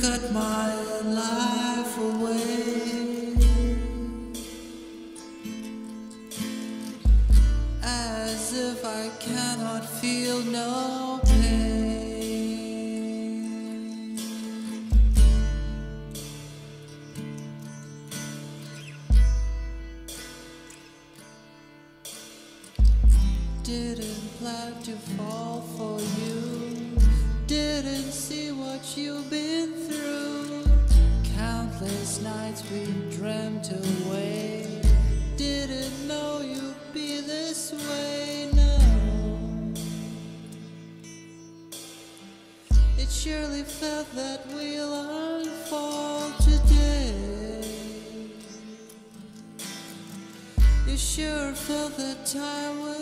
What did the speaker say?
cut my life away, as if I cannot feel no pain. Didn't plan to fall for you, didn't see what you've been through. Countless nights we dreamt away, didn't know you'd be this way, no. It surely felt that we'll unfold today. You sure felt that time